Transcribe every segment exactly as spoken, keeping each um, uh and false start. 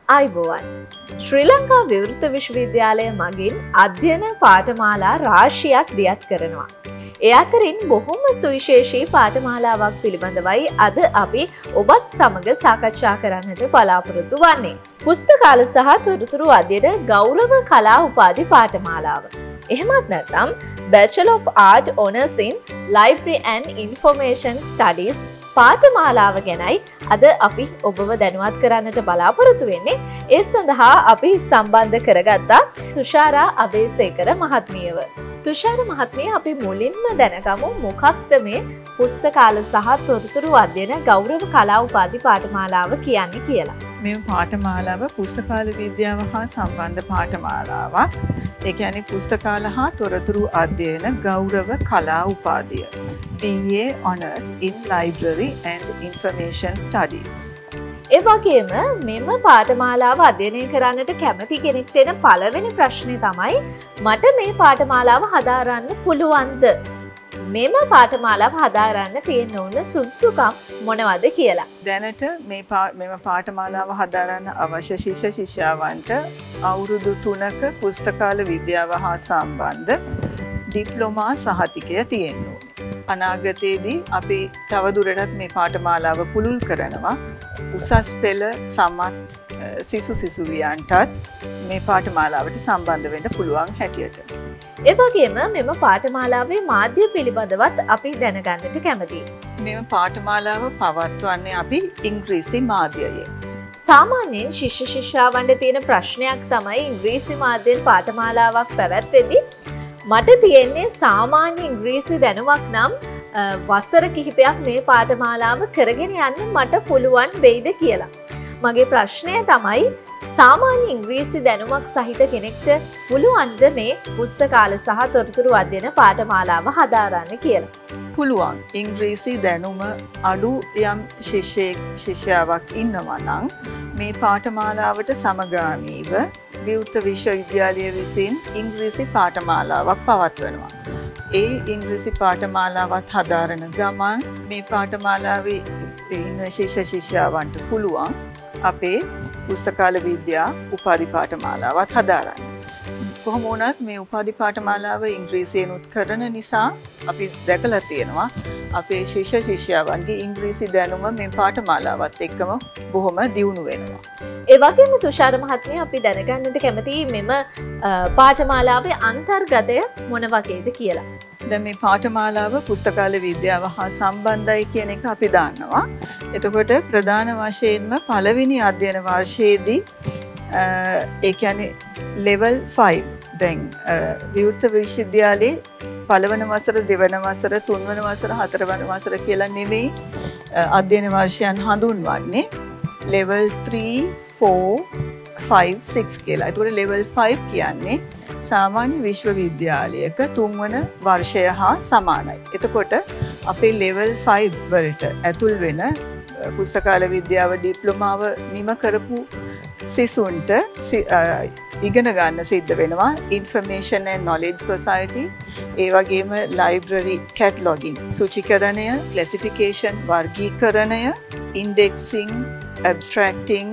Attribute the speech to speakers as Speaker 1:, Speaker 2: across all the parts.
Speaker 1: අයිබෝවන් ශ්‍රී ලංකා විවෘත විශ්වවිද්‍යාලය මගින් අධ්‍යයන පාඨමාලා රාශියක් දියත් කරනවා. ඒ අතරින් බොහොම සුවිශේෂී පාඨමාලාවක් පිළිබඳවයි අද අපි ඔබත් සමග සාකච්ඡා කරන්නට බලාපොරොත්තු වෙන්නේ. පුස්තකාල සහ තොරතුරු අධ්‍යයන ගෞරව කලා උපාධි පාඨමාලාව. එහෙමත් නැත්නම් Bachelor of Art Honours in Library and Information Studies පාඨමාලාව ගැනයි අද අපි ඔබව දැනුවත් කරන්නට බලාපොරොත්තු වෙන්නේ. ඒ සඳහා අපි සම්බන්ධ කරගත්තා තුෂාරා අබේසේකර මහත්මියව. තුෂාර මහත්මිය අපි මුලින්ම දැනගමු මොකක්ද මේ පුස්තකාල සහ තොරතුරු අධ්‍යයන ගෞරව කලා උපාධි පාඨමාලාව කියන්නේ කියලා.
Speaker 2: මේ පාඨමාලාව පුස්තකාල විද්‍යාව හා සම්බන්ධ පාඨමාලාවක්. ඒ කියන්නේ පුස්තකාල හා තොරතුරු අධ්‍යයන ගෞරව කලා උපාධිය. B A Honours in Library and Information Studies.
Speaker 1: ඒ වගේම මෙම පාඨමාලාව අධ්‍යයනය කරන්නට කැමති කෙනෙක්ට එන පළවෙනි ප්‍රශ්නේ තමයි මට මේ පාඨමාලාව හදාරන්න පුළුවන්ද? මෙම පාඨමාලාව හදාරන්න තියෙන ඕන සුදුසුකම් මොනවද කියලා.
Speaker 2: දැනට මේ මෙම පාඨමාලාව හදාරන්න අවශ්‍ය ශිෂ්‍ය ශිෂ්‍යාවන්ට අවුරුදු තුනක පුස්තකාල විද්‍යාව හා සම්බන්ධ ඩිප්ලෝමා සහතිකය තියෙන්න ඕනේ. අනාගතයේදී අපි තවදුරටත් මේ පාඨමාලාව පුළුල් කරනවා. උසස් පෙළ සමත් සිසු සිසුවියන්ටත් මේ පාඨමාලාවට සම්බන්ධ වෙන්න පුළුවන් හැටියට.
Speaker 1: ඒ වගේම මෙම පාඨමාලාවේ මාධ්‍ය පිළිබඳවත් අපි දැනගන්නට කැමතියි.
Speaker 2: මෙම පාඨමාලාව පවත්වන්නේ අපි ඉංග්‍රීසි මාධ්‍යයෙන්.
Speaker 1: සාමාන්‍යයෙන් ශිෂ්‍ය ශිෂ්‍යාවන්ට තියෙන ප්‍රශ්නයක් තමයි ඉංග්‍රීසි මාධ්‍යයෙන් පාඨමාලාවක් පැවැත්වෙද්දී මට තියෙන්නේ සාමාන්‍ය ඉංග්‍රීසි දැනුමක් නම් වසර කිහිපයක් මේ පාඨමාලාව කරගෙන යන්න මට පුළුවන් වෙයිද කියලා. මගේ ප්‍රශ්නය තමයි සාමාන්‍ය ඉංග්‍රීසි දැනුමක් සහිත කෙනෙක්ට පුළුවන්ද මේ පුස්තකාල සහ තොරතුරු අධ්‍යයන පාඨමාලාව හදාරන්න කියලා.
Speaker 2: පුළුවන්. ඉංග්‍රීසි දැනුම අඩු යම් ශිෂ්‍යෙක් ශිෂ්‍යාවක් ඉන්නවා නම් මේ පාඨමාලාවට සමගාමීව විවෘත විශ්වවිද්‍යාලය විසින් ඉංග්‍රීසි පාඨමාලාවක් පවත්වනවා. ඒ ඉංග්‍රීසි පාඨමාලාවත් හදාරන ගමන් මේ පාඨමාලාවේ ඉන්න ශිෂ්‍ය ශිෂ්‍යාවන්ට පුළුවන් අපේ පුස්තකාල විද්‍යා උපාධි පාඨමාලාවත් හදාරන්න. කොහොම වුණත් මේ උපාධි පාඨමාලාව ඉංග්‍රීසියෙන්ුත් කරන නිසා අපි දැකලා තියෙනවා අපේ ශිෂ්‍ය ශිෂ්‍යාවන්ගේ ඉංග්‍රීසි දැනුම මේ පාඨමාලාවත් එක්කම බොහොම දියුණු වෙනවා.
Speaker 1: ඒ වගේම තුෂාර මහත්මිය අපි දැනගන්නට කැමතියි මෙම පාඨමාලාවේ අන්තර්ගතය මොන වගේද කියලා.
Speaker 2: දැන් මේ පාඨමාලාව පුස්තකාල විද්‍යාව හා සම්බන්ධයි කියන එක අපි දන්නවා. එතකොට ප්‍රධාන වශයෙන්ම පළවෙනි අධ්‍යයන වර්ෂයේදී ඒ කියන්නේ level five දැන් විවෘත විශ්වවිද්‍යාලයේ පළවන වසර දෙවන වසර තුන්වන වසර හතරවන වසර කියලා නෙමෙයි අධ්‍යයන වර්ෂයන් හඳුන්වන්නේ level three four five six කියලා. ඒතකොට level five කියන්නේ සාමාන්‍ය විශ්වවිද්‍යාලයක තුන්වන වර්ෂය හා සමානයි. එතකොට අපේ level five වලට ඇතුල් වෙන පුස්තකාල විද්‍යාව ඩිප්ලෝමාව නිම කරපු සිසුන්ට ඉගෙන ගන්න සිද්ධ වෙනවා information and knowledge society ඒ වගේම library cataloging සූචිකරණය classification වර්ගීකරණය indexing abstracting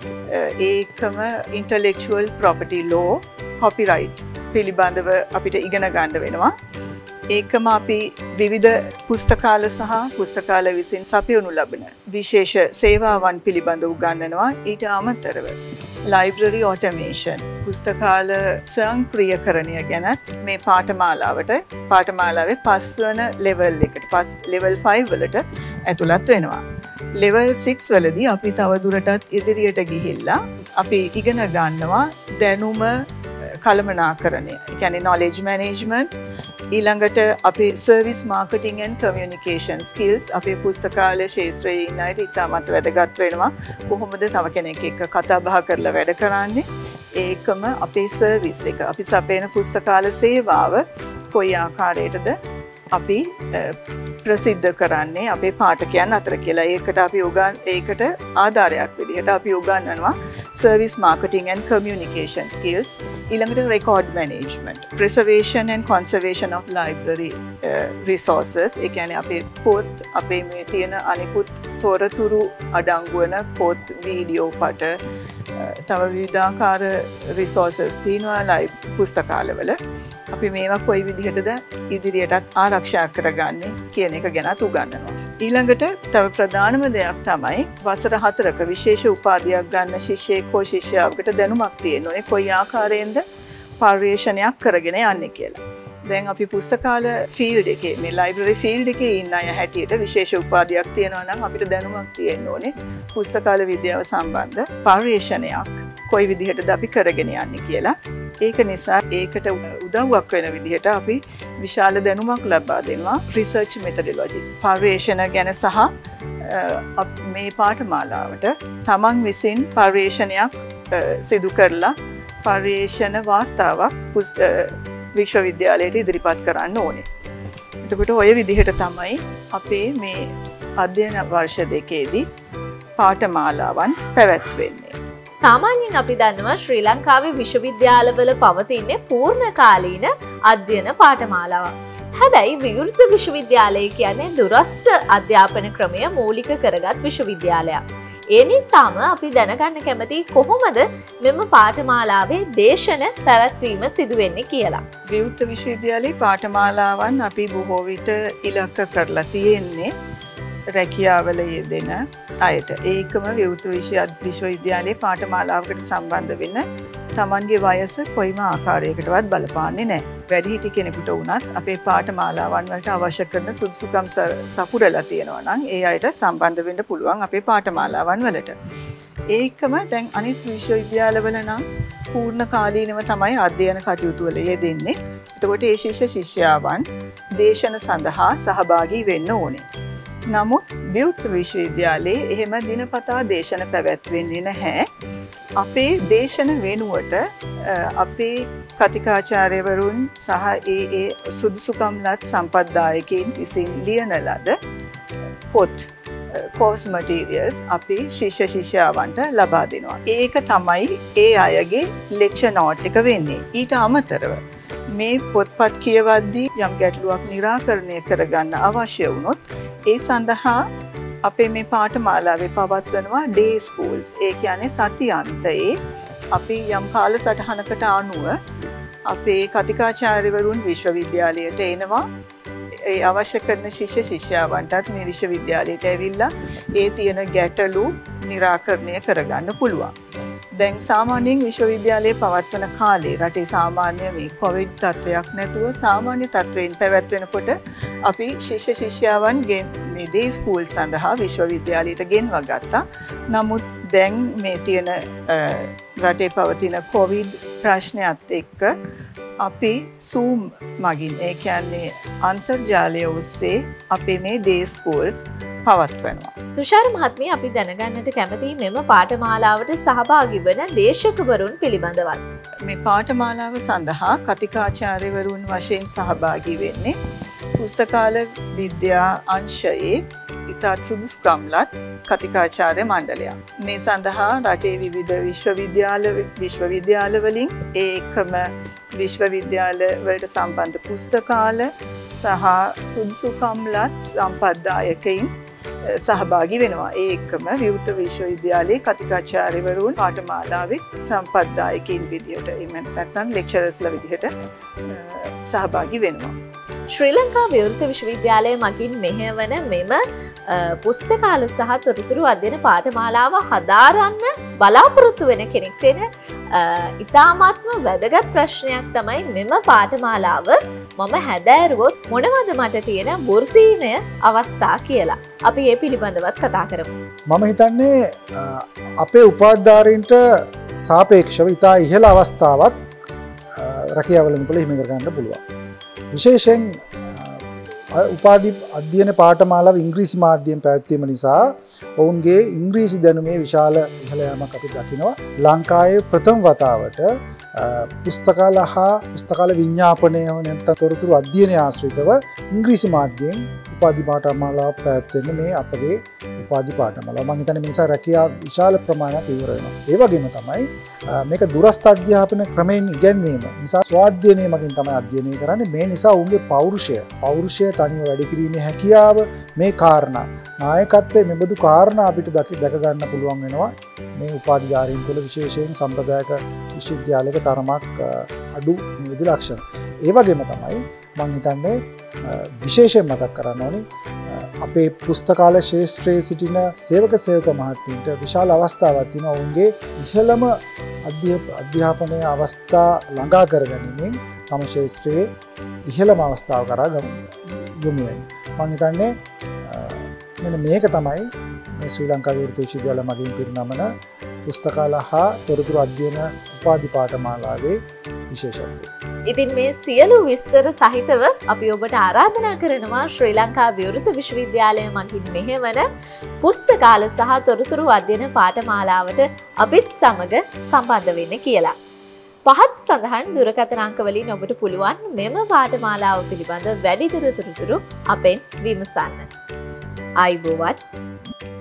Speaker 2: ඒකම intellectual property law copyright පිළිබඳව අපිට ඉගෙන ගන්න වෙනවා. ඒකම අපි විවිධ පුස්තකාල සහ පුස්තකාල විසින් සපයනු ලබන විශේෂ සේවාවන් පිළිබඳව උගන්වනවා. ඊට අමතරව library automation පුස්තකාල ස්වයංක්‍රීයකරණය ගැනත් මේ පාඨමාලාවට පාඨමාලාවේ පස්වන level එකට පස් level five වලට ඇතුළත් වෙනවා. level six වලදී අපි තව දුරටත් ඉදිරියට ගිහිල්ලා අපි ඉගෙන ගන්නවා දැනුම කළමනාකරණය. ඒ කියන්නේ knowledge management ඊළඟට අපේ service marketing and communication skills අපේ පුස්තකාල ශාස්ත්‍රයේ ඉන්න අයට ඉතාමත් වැදගත් වෙනවා. කොහොමද තව කෙනෙක් එක්ක කතා බහ කරලා වැඩ කරන්නේ? ඒකම අපේ service එක අපි සපයන පුස්තකාල සේවාව කොයි ආකාරයටද අපි ප්‍රසිද්ධ කරන්නේ අපේ පාඨකයන් අතර කියලා. ඒකට අපි උගන් ඒකට ආධාරයක් විදිහට අපි උගන්වනවා service marketing and communication skills. ඊළඟට record management, preservation and conservation of library uh, resources. ඒ කියන්නේ අපේ පොත් අපේ මේ තියෙන අනිකුත් තොරතුරු අඩංගු වන පොත්, වීඩියෝ පට, තව විවිධාකාර රිසෝසස් තියෙනවා ලයිව් පුස්තකාලවල. අපි මේවා කොයි විදිහටද ඉදිරියටත් ආරක්ෂා කරගන්නේ කියන එක ගැනත් උගන්වනවා. ඊළඟට තව ප්‍රධානම දෙයක් තමයි වසර හතරක විශේෂ උපාධියක් ගන්න ශිෂ්‍යයෙක් හෝ ශිෂ්‍යාවකට දැනුමක් තියෙන්න ඕනේ කොයි ආකාරයෙන්ද පර්යේෂණයක් කරගෙන යන්නේ කියලා. දැන් අපි පුස්තකාල ෆීල්ඩ් එකේ මේ ලයිබ්‍රරි ෆීල්ඩ් එකේ ඉන්න අය හැටියට විශේෂ උපාධියක් තියෙනවා නම් අපිට දැනුමක් තියෙන්න ඕනේ පුස්තකාල විද්‍යාව සම්බන්ධ පර්යේෂණයක් කොයි විදිහටද අපි කරගෙන යන්නේ කියලා. ඒක නිසා ඒකට උදව්වක් වෙන විදිහට අපි විශාල දැනුමක් ලබා දෙනවා රිසර්ච් මෙතඩොලොජි පර්යේෂණ ගැන සහ මේ පාඨමාලාවට තමන් විසින් පර්යේෂණයක් සිදු කරලා පර්යේෂණ වාර්තාවක් විශ්වවිද්‍යාලයට ඉදිරිපත් කරන්න ඕනේ. එතකොට ඔය විදිහට තමයි අපේ මේ අධ්‍යයන වර්ෂ දෙකේදී පාඨමාලාවන් පැවැත්වෙන්නේ.
Speaker 1: සාමාන්‍යයෙන් අපි දන්නවා ශ්‍රී ලංකාවේ විශ්වවිද්‍යාලවල පවතින පූර්ණ කාලීන අධ්‍යයන පාඨමාලාවක්. හැබැයි විවෘත විශ්වවිද්‍යාලය කියන්නේ දුරස්ථ අධ්‍යාපන ක්‍රමය මූලික කරගත් විශ්වවිද්‍යාලයක්. ඒ නිසාම අපි දැනගන්න කැමති කොහොමද මෙම පාඨමාලාවේ දේශන පැවැත්වීම සිදු වෙන්නේ කියලා.
Speaker 2: විවෘත විශ්වවිද්‍යාලයේ පාඨමාලාවන් අපි බොහෝ විට ඉලක්ක කරලා තියෙන්නේ රැකියාවල යෙදෙන අයට. ඒකම විවෘත විශ්වවිද්‍යාලයේ පාඨමාලාවකට සම්බන්ධ වෙන තමන්ගේ වයස කොයිම ආකාරයකටවත් බලපාන්නේ නැහැ. වැඩිහිටි කෙනෙකුට වුණත් අපේ පාඨමාලාවන් වලට අවශ්‍ය කරන සුදුසුකම් සපුරලා තියෙනවා නම් ඒ අයට සම්බන්ධ වෙන්න පුළුවන් අපේ පාඨමාලාවන් වලට. ඒකම දැන් අනිත් විශ්වවිද්‍යාලවල නම් පූර්ණ කාලීනව තමයි අධ්‍යයන කටයුතු වල යෙදෙන්නේ. එතකොට ඒ ශිෂ්‍ය ශිෂ්‍යාවන් දේශන සඳහා සහභාගී වෙන්න ඕනේ. නමුත් විවෘත විශ්වවිද්‍යාලයේ එහෙම දිනපතා දේශන පැවැත්වෙන්නේ නැහැ. අපේ දේශන වෙනුවට අපේ කතිකාචාර්යවරුන් සහ ඒ ඒ සුදුසුකම්ලත් සම්පත්දායකයින් විසින් ලියන ලද පොත් course materials අපි ශිෂ්‍ය ශිෂ්‍යාවන්ට ලබා දෙනවා. ඒක තමයි ඒ අයගේ lecture note එක වෙන්නේ. ඊට අමතරව මේ පොත්පත් කියවද්දී යම් ගැටලුවක් निराකරණය කරගන්න අවශ්‍ය වුණොත් ඒ සඳහා අපේ මේ පාඨමාලාවේ පවත්වනවා day schools. ඒ කියන්නේ සතියන්තයේ අපි යම් කාලසටහනකට අනුව අපේ කතිකාචාර්යවරුන් විශ්වවිද්‍යාලයට එනවා. ඒ අවශ්‍ය කරන ශිෂ්‍ය ශිෂ්‍යාවන්ටත් මේ විශ්වවිද්‍යාලයට ඇවිල්ලා ඒ තියෙන ගැටලු निराකරණය කරගන්න පුළුවන්. දැන් සාමාන්‍යයෙන් විශ්වවිද්‍යාලයේ පවත්වන කාලේ රටේ සාමාන්‍ය මේ කොවිඩ් තත්වයක් නැතුව සාමාන්‍ය තත්වයෙන් පැවැත්වෙනකොට අපි ශිෂ්‍ය ශිෂ්‍යාවන් මේ day school සඳහා විශ්වවිද්‍යාලයට ගෙන්වා ගත්තා. නමුත් දැන් මේ තියෙන රටේ පවතින කොවිඩ් ප්‍රශ්නයත් එක්ක අපි Zoom මගින් ඒ කියන්නේ අන්තර්ජාලය ඔස්සේ අපේ මේ day schools පවත්වනවා.
Speaker 1: තුෂාර මහත්මිය අපි දැනගන්නට කැමති මෙම පාඨමාලාවට සහභාගී වන දේශකවරුන් පිළිබඳවත්.
Speaker 2: මේ පාඨමාලාව සඳහා කතිකාචාර්යවරුන් වශයෙන් සහභාගී වෙන්නේ පුස්තකාල විද්‍යා අංශයේ ඉතාත් සුදුසුකම්ලත් කතිකාචාර්ය මණ්ඩලයක්. මේ සඳහා රටේ විවිධ විශ්වවිද්‍යාල විශ්වවිද්‍යාල වලින් ඒකම විශ්වවිද්‍යාල වලට සම්බන්ධ පුස්තකාල සහ සුදුසුකම්ලත් සම්පත්දායකයින් සහභාගී වෙනවා. ඒකම විවෘත විශ්වවිද්‍යාලයේ කතිකාචාර්යවරුන් පාඨමාලාවේ සම්පත්දායකයින් විදිහට එහෙම නැත්නම් ලෙක්චරර්ස්ලා විදිහට සහභාගී වෙනවා.
Speaker 1: ශ්‍රී ලංකා විවෘත විශ්වවිද්‍යාලය මගින් මෙහෙවන මෙම පුස්තකාල සහ තොරතුරු අධ්‍යයන පාඨමාලාව හදාරන්න බලාපොරොත්තු වෙන කෙනෙක්ට එන ඉතාමත්ම වැදගත් ප්‍රශ්නයක් තමයි මෙම පාඨමාලාව මම හැදෑරුවොත් මොනවද මට තියෙන වෘත්තීමය අවස්ථා කියලා. අපි ඒ පිළිබඳවත් කතා කරමු.
Speaker 3: මම හිතන්නේ අපේ උපාධිධාරීන්ට සාපේක්ෂව ඉතා ඉහළ අවස්ථාවක් රැකියාවලදී හිමි කරගන්න පුළුවන්. විශේෂයෙන් උපාධි අධ්‍යයන පාඨමාලාව ඉංග්‍රීසි මාධ්‍යයෙන් පැවැත්වීම නිසා ඔවුන්ගේ ඉංග්‍රීසි දැනුමේ විශාල ඉහළ යාමක් අපි දකිනවා. ලංකාවේ ප්‍රථම වතාවට පුස්තකාල හා පුස්තකාල විඤ්ඤාපනය නැත්නම් තොරතුරු අධ්‍යයනය ආශ්‍රිතව ඉංග්‍රීසි මාධ්‍යයෙන් උපාධි පාඨමාලාව පැවැත්වෙන මේ අපගේ උපාධි පාඨමාලාව මම හිතන්නේ මේ නිසා රැකියාව විශාල ප්‍රමාණයක් ඉවර වෙනවා. ඒ වගේම තමයි මේක දුරස්ථ අධ්‍යාපන ක්‍රමයෙන් ඉගෙනීම නිසා ස්වාධ්‍යයනය මගින් තමයි අධ්‍යයනය කරන්නේ. මේ නිසා උන්ගේ පෞරුෂය පෞරුෂය තනිව වැඩි කිරීමේ හැකියාව මේ කාරණා නායකත්වයේ මෙබඳු කාරණා අපිට දැක ගන්න පුළුවන් වෙනවා. මේ උපාධිධාරීන් තුළ විශේෂයෙන් සම්ප්‍රදායක විශ්වවිද්‍යාලයක තරමක් අඩු නිවිදි ලක්ෂණ. ඒ වගේම තමයි මං හිතන්නේ විශේෂයෙන් මතක් කරන්න ඕනි අපේ පුස්තකාල ශාස්ත්‍රයේ සිටින සේවක සේවක මහත්මීන්ට විශාල අවස්ථාවක් තියෙනවා ඔවුන්ගේ ඉහළම අධ්‍යාපනයේ අවස්ථා ළඟා කරගැනීමෙන් තම ශාස්ත්‍රයේ ඉහළම අවස්ථාව කරා යොමු වෙන්නේ. මම හිතන්නේ මෙන්න මේක තමයි මේ ශ්‍රී ලංකා විවෘත විශ්වවිද්‍යාල මගින් පිරිනමන පුස්තකාල හා තොරතුරු අධ්‍යයන උපාධි පාඨමාලාවේ විශේෂත්වය.
Speaker 1: ඉතින් මේ සියලු විස්තර සහිතව අපි ඔබට ආරාධනා කරනවා ශ්‍රී ලංකා විවෘත විශ්වවිද්‍යාලය මගින් මෙහෙවන පුස්තකාල සහ තොරතුරු අධ්‍යයන පාඨමාලාවට අපිත් සමග සම්බන්ධ වෙන්න කියලා. පහත් සඳහන් දුරකථන අංක වලින් ඔබට පුළුවන් මෙම පාඨමාලාව පිළිබඳ වැඩිදුර තොරතුරු අපෙන් විමසන්න. ආයුබෝවන්.